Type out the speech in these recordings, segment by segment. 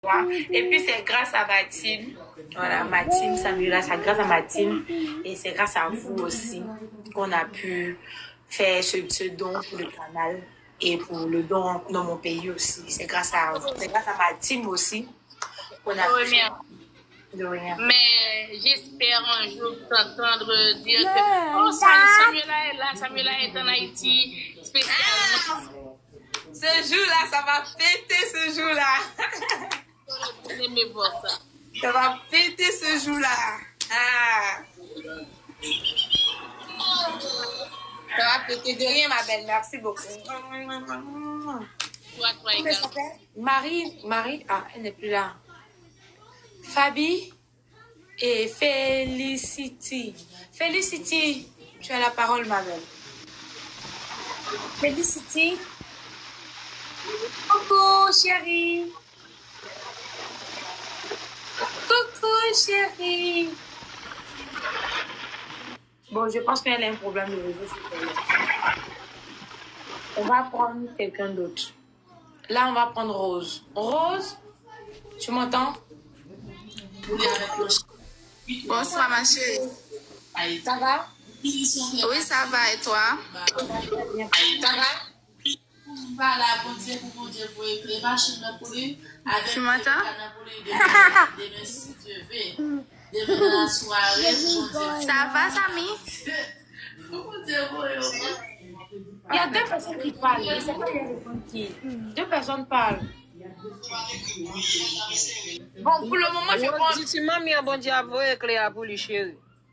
vois. Et puis c'est grâce à ma team. Voilà, ma team, Samuela, c'est grâce à ma team. Et c'est grâce à vous aussi qu'on a pu faire ce don pour le canal et pour le don dans mon pays aussi. C'est grâce à vous. C'est grâce à ma team aussi qu'on a pu faire. De rien. Mais j'espère un jour t'entendre dire que oh, Samuela est là, Samuela est en Haïti spécialement. Ce jour-là, ça va fêter ce jour-là. J'aime voir ça. Ça va fêter ce jour-là. Ah. Ça va fêter de rien, ma belle. Merci beaucoup. Toi également. Marie, ah, elle n'est plus là. Fabi et Felicity. Felicity, tu as la parole, ma belle. Felicity. Coucou, chérie. Coucou, chérie. Bon, je pense qu'elle a un problème de réseau. On va prendre quelqu'un d'autre. Là, on va prendre Rose. Rose, tu m'entends? Bonsoir ma chérie. Ça va? Oui, ça va et toi? Ça va? Tu m'entends? Ça va, Samy? Il y a deux personnes qui parlent. Je ne sais pas qui. Deux personnes parlent. Bon, pour le moment, je prends... Si maman a bon Dieu avoué Cléa pour lui chérie.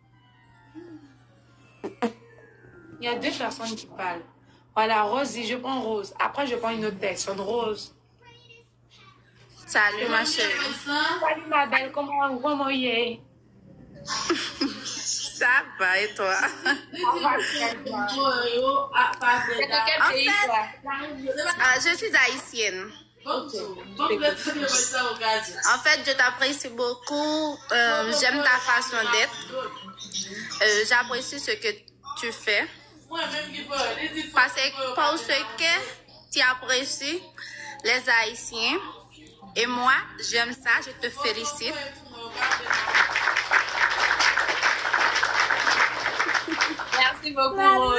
Il y a deux personnes qui parlent. Voilà, Rosie, je prends Rose. Après, je prends une autre personne. Rose. Salut ma chérie. Salut ma belle, comment il est? Ça va et toi? C'est de quel pays, toi? Je suis haïtienne. En fait, je t'apprécie beaucoup. J'aime ta façon d'être. J'apprécie ce que tu fais. Parce que tu apprécies les Haïtiens. Et moi, j'aime ça. Je te félicite. Merci beaucoup, Rose.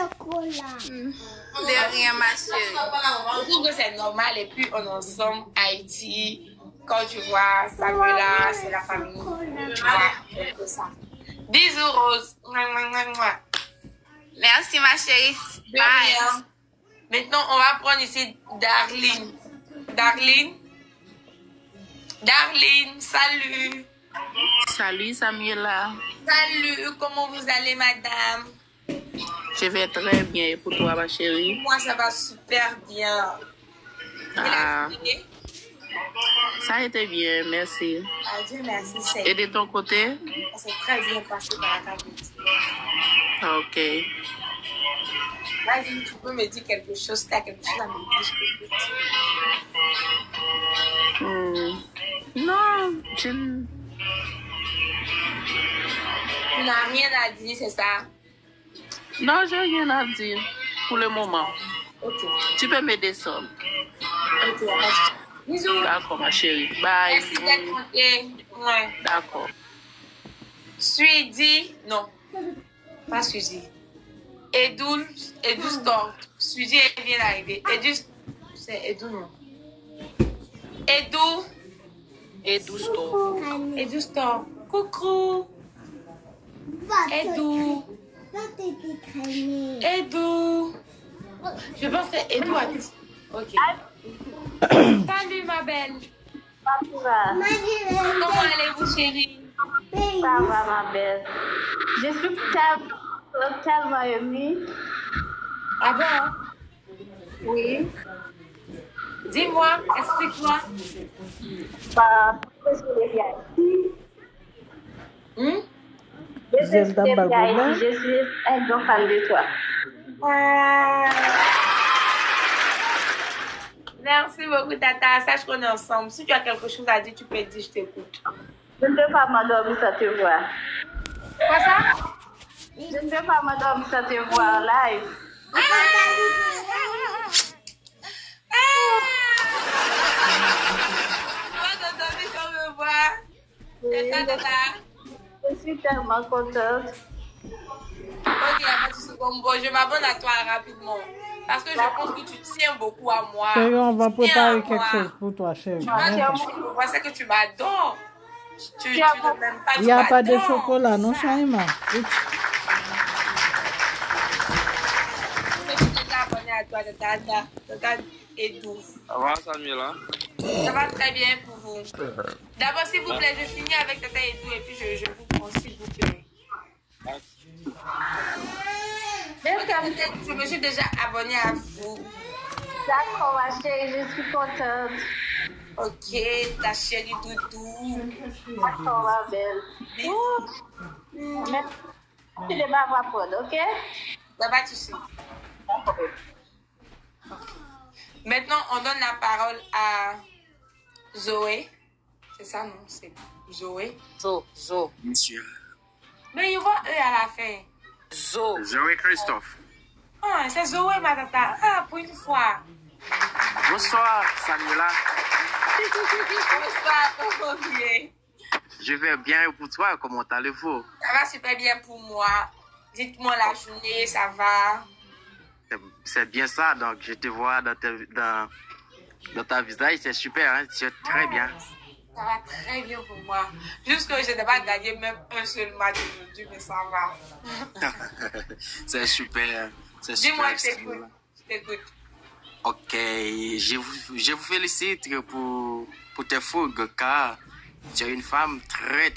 De rien, ma chérie. Je trouve que c'est normal. Et puis, on est ensemble, Haïti. Quand tu vois Samuela, c'est la famille. Voilà, c'est ça. Bisous, Rose. Merci, ma chérie. Bye. Maintenant, on va prendre ici Darlene. Darlene, salut. Salut Samuela. Salut, comment vous allez, madame? Je vais très bien. Et pour toi, ma chérie? Moi, ça va super bien. Ah, ça a été bien, merci. Ah, Dieu merci. Et de ton côté? C'est très bien passé par la cavité. Ok. Vas-y, tu peux me dire quelque chose. Tu as quelque chose à me dire, je peux te dire. Non, Tu n'as rien à dire, c'est ça? non, j'ai rien à dire pour le moment. Ok. Tu peux me descendre. Ok, bisous. D'accord, ma chérie. Bye. Merci d'être monté. Ouais. D'accord. Suidi, non. Pas Suidi. Edoul Store. Suidi, elle vient d'arriver. C'est Edou, non. Edou Store. Edou Store. Coucou. Edou. Je pense que Edou a dit. Ok. Salut, ma belle. Comment allez-vous, chérie? Ça va, ma belle. Je suis tellement émue. Ah bon? Oui. Dis-moi, explique-moi. Je suis Je suis un grand fan de toi. Merci beaucoup, Tata. Sache qu'on est ensemble. Si tu as quelque chose à dire, tu peux dire, je t'écoute. Je ne peux pas m'endormir sans te voir. Quoi ça? Je ne peux pas m'endormir sans te voir live. Je suis tellement contente. Ok, bon, je m'abonne à toi rapidement. Parce que je pense que tu tiens beaucoup à moi. Chérie, on va Tu tiens préparer à quelque moi. chose pour toi, chérie. Moi, je vois ça que tu m'adores. Tu ne m'aimes pas, Il n'y a pas de m'adores. chocolat, non, Shaima? Je suis déjà abonnée à toi, Tata Edou. Ça va, Samuela? Ça va très bien pour vous. D'abord, s'il vous plaît, je finis avec Tata Edou et puis je vous prends, s'il vous plaît. Je me suis déjà abonnée à vous. D'accord, ma chérie, je suis contente. Ok, ta chérie Doudou. D'accord, ma belle. Merci de m'avoir appris, ok? Ça va, tu sais. Maintenant, on donne la parole à Zoé. C'est ça, non? C'est Zoé. Zo. Monsieur. Mais il voit eux à la fin. Zo. Zoé Christophe. Ah, c'est Zoé, ma tata. Ah, pour une fois. Bonsoir, Samuela. Bonsoir, comment vous allez? Je vais bien et pour toi, comment allez-vous? Ça va super bien pour moi. Dites-moi la journée, ça va? C'est bien ça, donc je te vois dans ta visage, c'est super, hein? Tu es très bien. Ça va très bien pour moi. Juste que je n'ai pas gagné même un seul match aujourd'hui, mais ça va. C'est super. C'est Dis-moi, super. je t'écoute. Ok, je vous félicite pour tes fougues, car tu es une femme très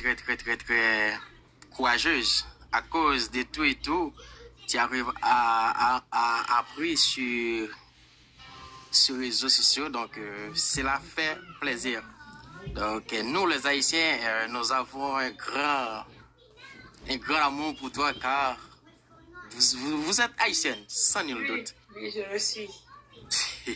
courageuse. À cause de tout et tout, tu arrives à apprendre sur les réseaux sociaux, donc cela fait plaisir. Donc nous les Haïtiens, nous avons un grand amour pour toi, car vous êtes haïtienne, sans nul doute. Oui, je le suis. Mais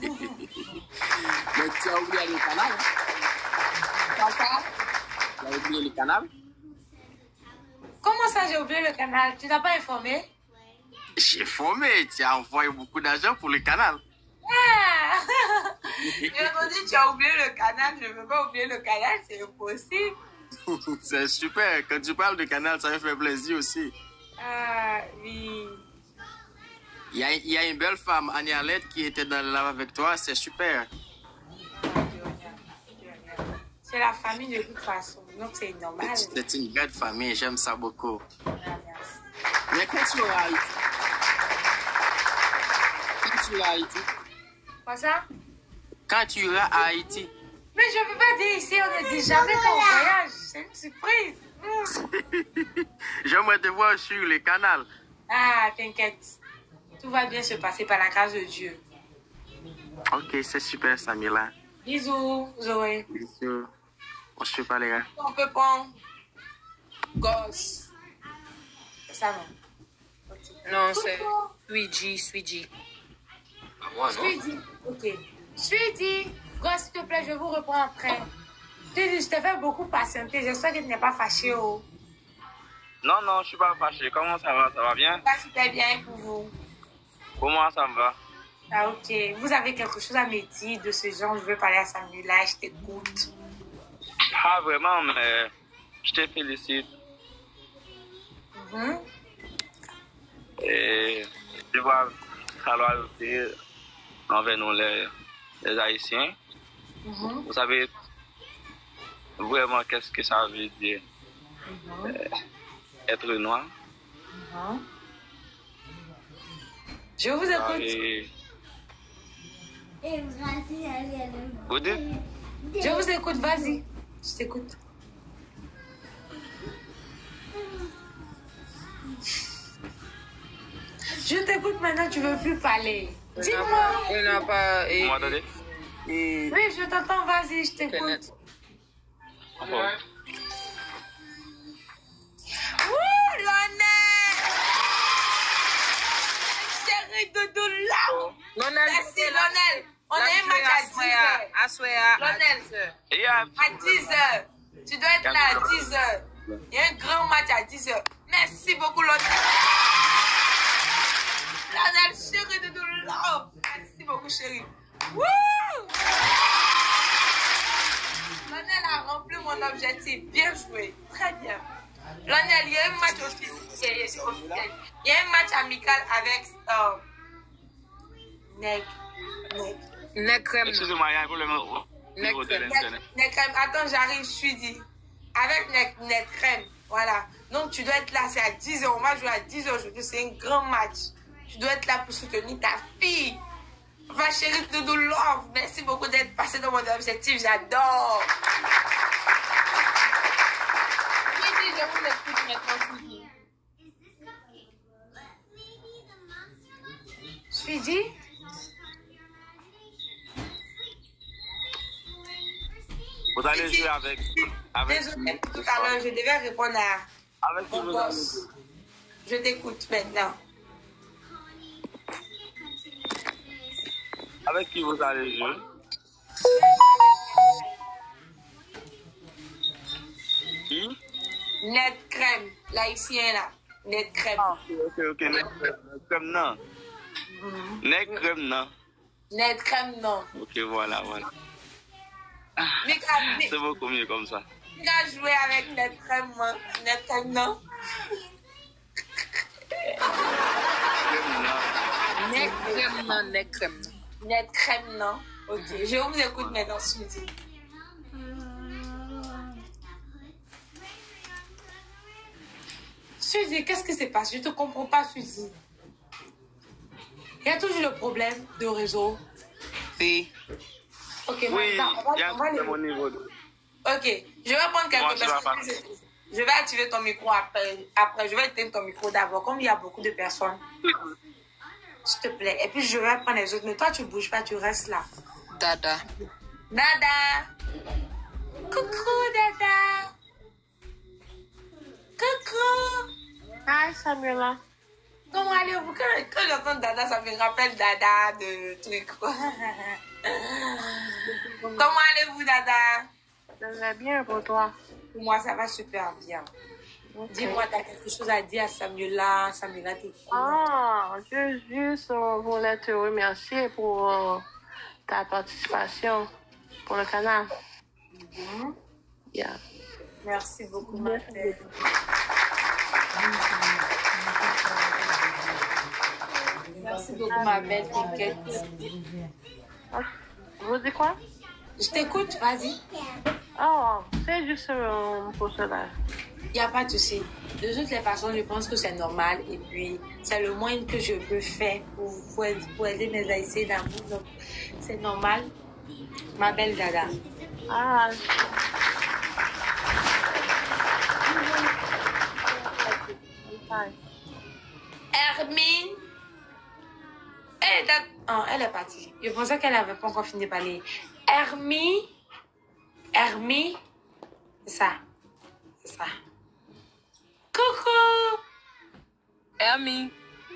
tu as oublié le canal? Comment ça? Tu as oublié le canal? Comment ça, j'ai oublié le canal? Tu n'as pas informé? J'ai formé, tu as envoyé beaucoup d'argent pour le canal. Ah! Je me dis, tu as oublié le canal, je ne veux pas oublier le canal, c'est impossible. C'est super, quand tu parles de canal, ça me fait plaisir aussi. Ah, oui. Il y a une belle femme, Annie Arlette, qui était dans le lave avec toi, c'est super. C'est la famille de toute façon, donc c'est normal. C'est une belle famille, j'aime ça beaucoup. Ah, merci. Mais quand tu es à Haïti? Quand tu es à Haïti? Quoi ça? Quand tu iras à Haïti? Mais je ne peux pas dire ici, on ne dit jamais qu'on voyage. C'est une surprise. J'aimerais te voir sur le canal. Ah, t'inquiète. Tout va bien se passer par la grâce de Dieu. Ok, c'est super, Samila. Bisous, Zoé. Bisous. On se parlera. On peut prendre gosse. C'est ça, non? Okay. Non, c'est Sweetie. Ah, moi, non? Sweetie, ok. Sweetie, gosse, s'il te plaît, je vous reprends après. Je t'ai fait beaucoup patienter. J'espère que tu n'es pas fâché. Oh. Non, non, je suis pas fâché. Comment ça va? Ça va bien? Ça va super bien pour vous. Comment ça me va? Ah, ok. Vous avez quelque chose à me dire de ce genre? Je veux parler à Samuela, je t'écoute. Ah, vraiment, mais je te félicite. Et je vois sa loyauté envers nous, les Haïtiens. Vous savez vraiment qu'est-ce que ça veut dire être noir. Je vous écoute. Vous dites? Je vous écoute, vas-y. Je t'écoute. Je t'écoute maintenant, tu veux plus parler. Dis-moi. Il n'a pas... Vous m'entendez? Oui, je t'entends, vas-y, je t'écoute. Ouh, Lionel! Chérie Doudou, là! Merci, Lionel. On a un match à 10 h. Lionel, à 10 h. Tu dois être là à 10 h. Il y a un grand match à 10 h. Merci beaucoup, Lionel. Lionel, chérie Doudou, là! Merci beaucoup, chérie. Wouh! Lionel a rempli mon ton objectif. Bien joué. Très bien. Lionel, il y a un match officiel. Il y a un match amical avec Neg. Necrem. Excusez-moi, il y a un problème au niveau de l'internet. Necrem, attends, j'arrive, je suis dit. Avec Necrem, voilà. Donc tu dois être là, c'est à 10h. On va jouer à 10h aujourd'hui, c'est un grand match. Tu dois être là pour soutenir ta fille. Ma chérie Doudou Love, merci beaucoup d'être passé dans mon objectif, j'adore. Je vous écoute maintenant, Suzy. Suzy? Vous allez jouer avec Désolée, tout à l'heure, je devais répondre à avec qui mon vous boss. allez jouer? Je t'écoute maintenant. Avec qui vous allez jouer? Qui? Net crème, l'haïtien là. Net crème. Ok. Net crème, non. Net crème, non. Net crème, non. Ok, voilà. C'est beaucoup mieux comme ça. Tu as joué avec Net crème, moi. Net crème, non. Necrem. Net crème, non. Ok, je vous écoute maintenant, Suzy. Suzy, qu'est-ce qui se passe? Je ne te comprends pas, Suzy. Il y a toujours le problème de réseau. Oui. Ok, Oui, il y a un on va problème au niveau de... Ok, je vais prendre quelques personnes. Je vais activer ton micro après. Je vais éteindre ton micro d'abord, comme il y a beaucoup de personnes. S'il te plaît. Et puis, je vais prendre les autres. Mais toi, tu ne bouges pas, tu restes là. Dada. Dada. Coucou, Dada. Coucou. Hi, Samuela. Comment allez-vous? Quand j'entends Dada, ça me rappelle Dada de trucs. Comment allez-vous, Dada? Ça va bien pour toi? Pour moi, ça va super bien. Okay. Dis-moi, tu as quelque chose à dire à Samuela? Samuela, t'es cool. Je juste voulais te remercier pour ta participation pour le canal. Yeah. Merci beaucoup, ma belle. Merci beaucoup, ma belle. T'inquiète. Vous dites quoi? Je t'écoute, vas-y. C'est juste pour cela. Il n'y a pas de souci. De toutes les façons, je pense que c'est normal. Et puis, c'est le moins que je peux faire pour aider mes haïtiens d'amour. Donc, c'est normal. Ma belle Dada. Hermine. Elle est partie. Je pensais qu'elle n'avait pas encore fini de parler. Hermine. C'est ça. Coucou. Hermie.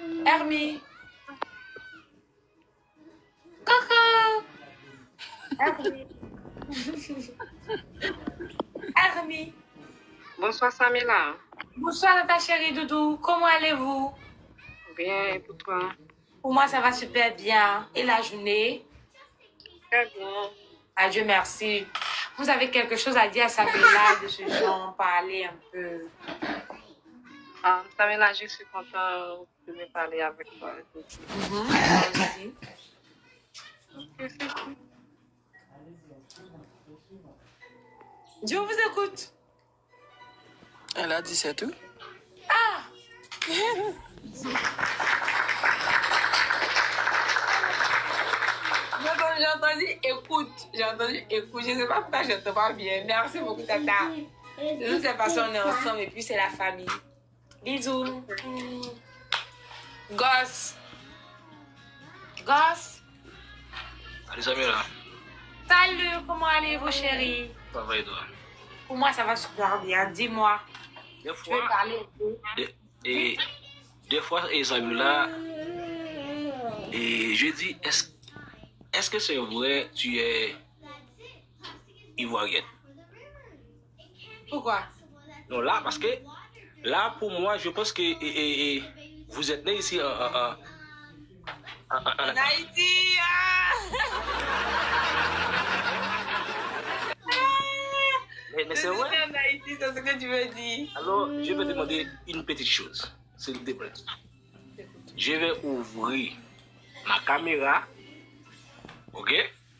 Coucou. Hermie. Bonsoir, Samila. Bonsoir, ta chérie Doudou. Comment allez-vous? Bien, et pour toi? Pour moi, ça va super bien. Et la journée? Très bien. Adieu, merci. Vous avez quelque chose à dire à Samila de ce genre? Parler un peu. Samila, je suis contente de me parler avec toi. Je vous écoute. Elle a dit c'est tout. J'ai entendu écoute. Je ne sais pas pourquoi je ne pas bien. Merci beaucoup, Tata. De toutes les façons, on est ensemble et puis c'est la famille. Bisous. Gosse. Allez, Samira. Salut, comment allez-vous, chérie? Ça va et toi? Pour moi, ça va super bien. Dis-moi. Des Tu veux parler un peu? Des fois, Samira, et je dis, est-ce que c'est vrai tu es ivoirienne? Pourquoi? Non, là, parce que là, pour moi, je pense que vous êtes né ici en Haïti. mais c'est vrai. En Haïti, c'est ce que tu veux dire. Alors, je vais demander une petite chose, s'il te plaît. Je vais ouvrir ma caméra, ok?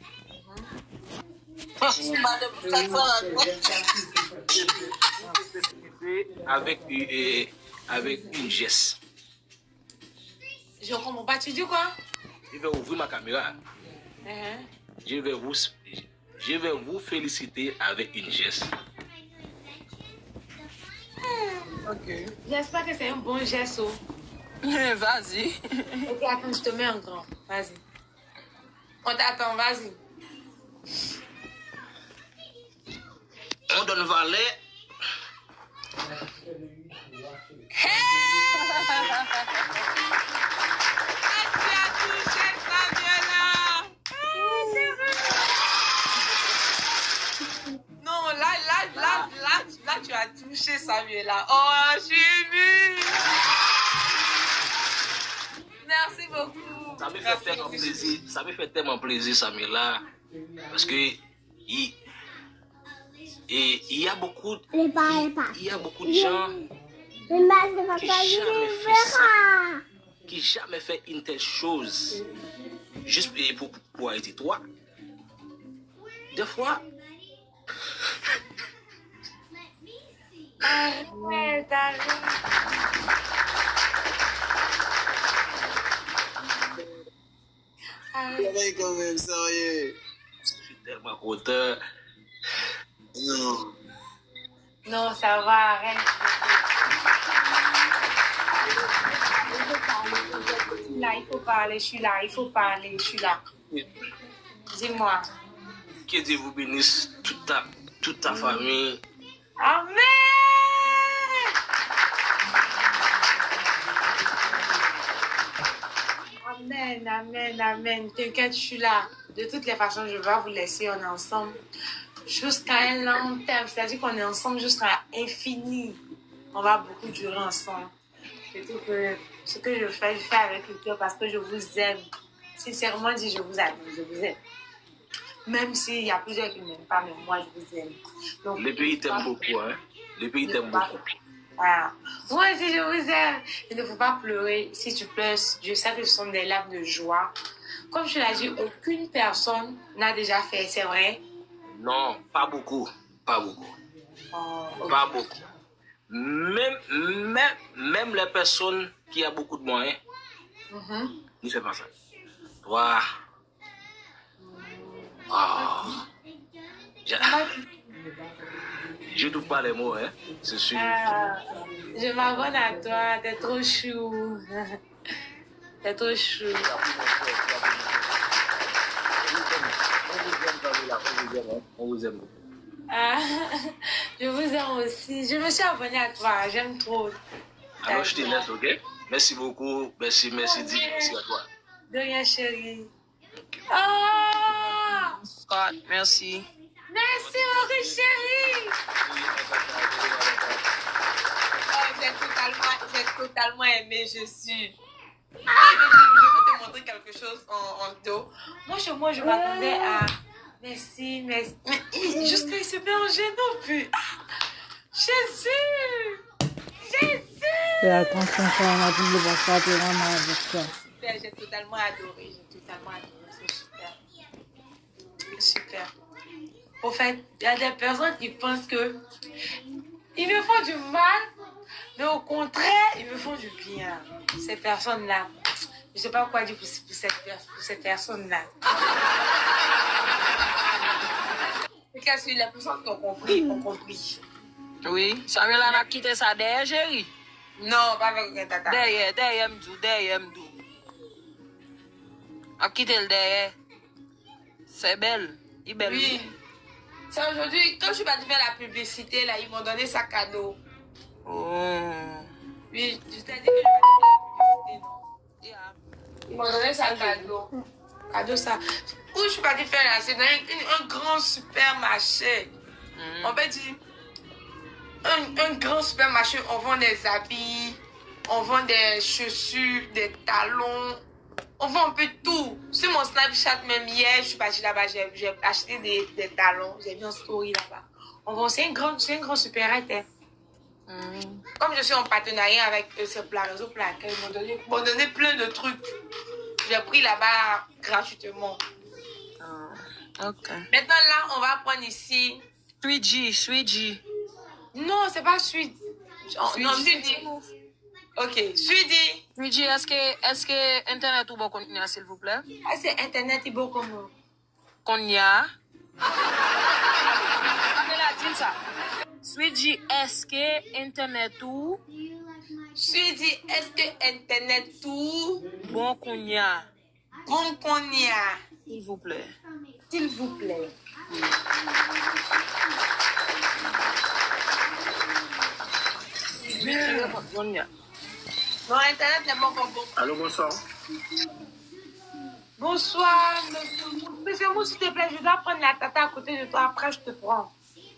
Avec une geste. Je comprends pas, tu dis quoi? Je vais ouvrir ma caméra. Je vais vous féliciter avec une geste. Ok. J'espère que c'est un bon geste. Oh. Vas-y. Ok, attends, je te mets en grand. Vas-y. On t'attend, vas-y. On donne valet. Non, là, tu as touché Samuela. Oh, je suis émue. Merci beaucoup. Ça me fait tellement plaisir. Ça me fait tellement plaisir, Samuela. Parce que il y a beaucoup de gens qui jamais fait une telle chose juste pour aider toi. Des fois. Ouais, quand même, sérieux. Je suis tellement content. Non. Non, ça va, arrête. Il faut parler, je suis là, il faut parler, je suis là. Dis-moi. Que Dieu vous bénisse, toute ta famille. Amen! Amen, amen, amen. T'inquiète, je suis là. De toutes les façons, je vais vous laisser, on est ensemble jusqu'à un long terme. C'est-à-dire qu'on est ensemble jusqu'à infini. On va beaucoup durer ensemble. C'est tout que ce que je fais avec le cœur parce que je vous aime. Sincèrement dit, je vous aime, je vous aime. Même s'il y a plusieurs qui ne m'aiment pas, mais moi, je vous aime. Donc, le pays t'aime beaucoup, hein? Le pays t'aime beaucoup. Voilà. Moi aussi, je vous aime. Il ne faut pas pleurer. Si tu pleures, je sais que ce sont des larmes de joie. Comme je l'ai dit, aucune personne n'a déjà fait, c'est vrai? Non, pas beaucoup. Pas beaucoup. Oh, okay. Pas beaucoup. Même les personnes qui ont beaucoup de moyens, ne font pas ça. Toi. Oh. Je ne trouve pas les mots, hein, c'est sûr. Je m'abonne à toi, t'es trop chou. T'es trop chou. On vous aime. Je vous aime aussi. Je me suis abonnée à toi, j'aime trop. Alors je te laisse, ok? Merci beaucoup. Merci, Di. Merci à toi. De rien, chérie. Oh! Scott, merci. Merci, mon chérie. J'ai totalement aimé, je suis. Je veux te montrer quelque chose en dos. Moi, chez moi, je m'attendais à... Merci. Mais jusqu'à il se met en gêne plus. Jésus! Fais attention, ça m'a dit de voir ça, t'es vraiment avec ça. Super, j'ai totalement adoré. C'est super. Super. Au fait, il y a des personnes qui pensent que ils me font du mal, mais au contraire, ils me font du bien. Ces personnes-là, je ne sais pas quoi dire pour cette personne-là. Qu'est-ce que les personnes qui ont compris, ont compris. Oui, Samuel a quitté ça derrière, chérie. Non, pas avec tata. Derrière, m'dou. A quitté le derrière. C'est belle. Il est belle. Oui. C'est aujourd'hui, quand je suis partie faire la publicité, là, ils m'ont donné ça cadeau. Oh. Oui, je t'ai dit que je vais faire la publicité, non? Yeah. Ils m'ont donné ça cadeau. Cadeau ça. Où je suis partie faire là, c'est dans un grand supermarché. On peut dire, un grand supermarché, on vend des habits, on vend des chaussures, des talons. On vend un peu tout. Sur mon Snapchat, même hier, je suis partie là-bas, j'ai acheté des talons. J'ai mis en story là-bas. C'est un grand supérette. Comme je suis en partenariat avec ce réseau Plaquet, ils m'ont donné plein de trucs. J'ai pris là-bas gratuitement. Ok. Maintenant, là, on va prendre ici. Sweetie. Non, c'est pas Sweet. Non, Sweetie. Ok, Sweetie. Sweetie, est-ce que Internet ou bon qu'on y a, s'il vous plaît? Ah, c'est Internet, il est beau comme Qu'on y a? Dis ça. Sweetie, est-ce que Internet ou? Sweetie, est-ce que Internet tout? Bon qu'on y a. Bon qu'on y a. S'il vous plaît. S'il vous plaît. Non, Internet n'est pas bon. Allô, bonsoir. Bonsoir, monsieur Mou, s'il te plaît, je dois prendre la tata à côté de toi, après je te prends.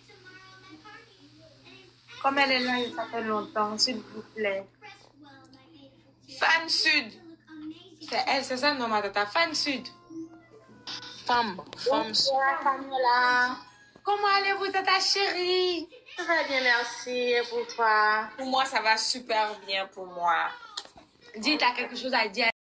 Comme elle est là, ça fait longtemps, s'il vous plaît. Fan Sud. C'est elle, c'est ça, non, ma tata? Fan Sud. Femme Sud. Là. Comment allez-vous, tata chérie? Très bien, merci. Et pour toi? Pour moi, ça va super bien pour moi. Dis, t'as quelque chose à dire?